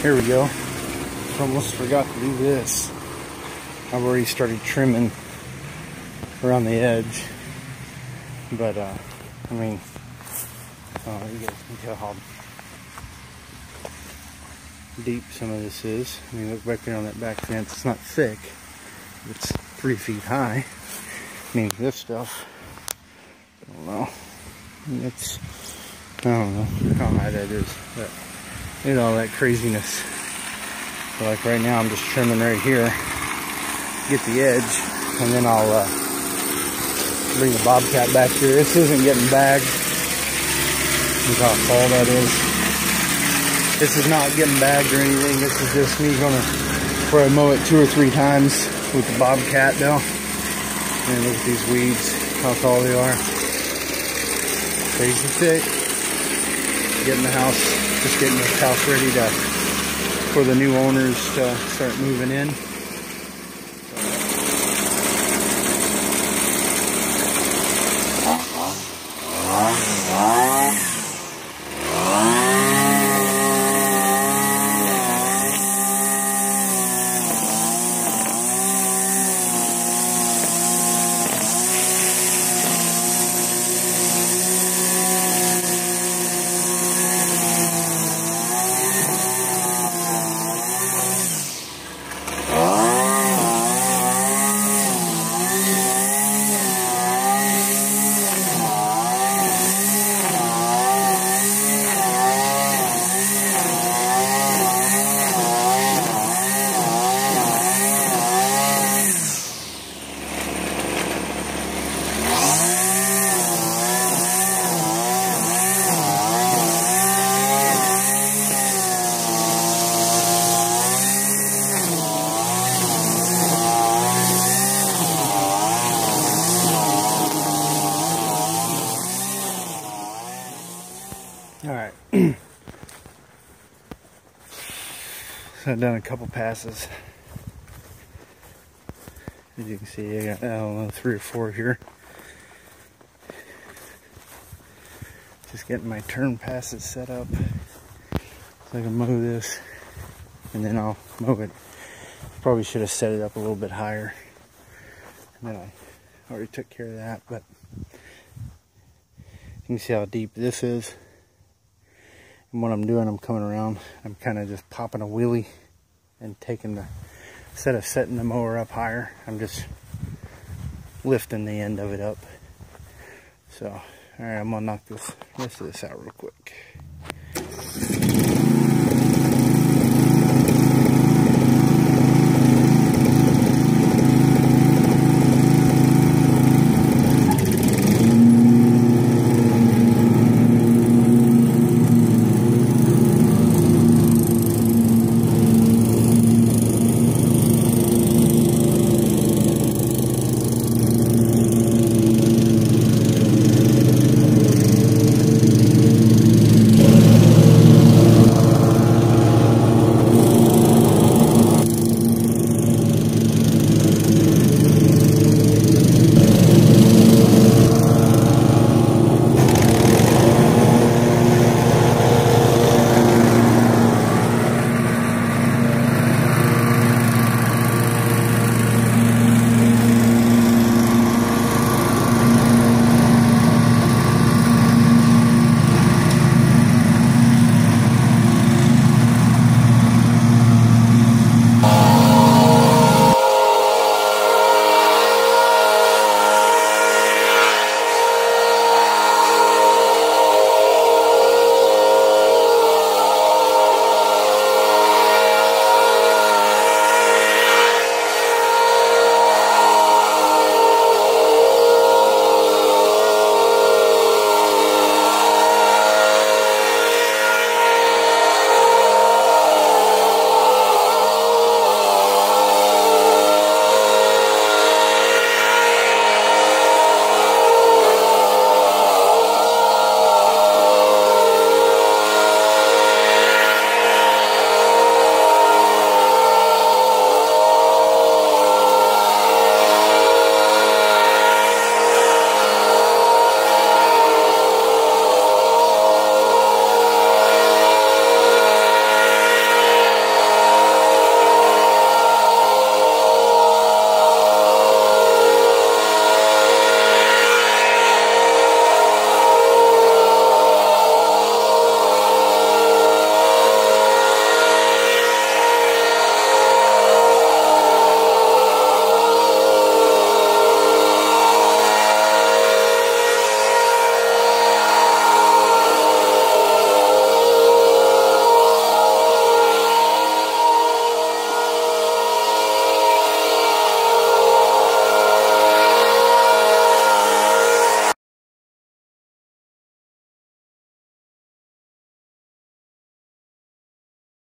Here we go. Almost forgot to do this. I've already started trimming around the edge, but I mean, you guys can tell how deep some of this is. I mean, look back there on that back fence. It's not thick. It's 3 feet high. I mean, this stuff, I don't know. I don't know how high that is, but look at all that craziness. So like right now, I'm just trimming right here, get the edge, and then I'll bring the bobcat back here. This isn't getting bagged. Look how tall that is. This is not getting bagged or anything. This is just me gonna probably mow it 2 or 3 times with the bobcat though. And look at these weeds, how tall they are. Crazy thick. Getting the house, just getting this house ready for the new owners to start moving in. Alright, so I've done a couple passes. As you can see, I got, I don't know, 3 or 4 here. Just getting my turn passes set up so I can mow this, and then I'll mow it. Probably should have set it up a little bit higher, and then I already took care of that, but you can see how deep this is. And what I'm doing, I'm coming around, I'm kind of just popping a wheelie and taking the, instead of setting the mower up higher, I'm just lifting the end of it up. So, alright, I'm gonna knock this rest of this out real quick.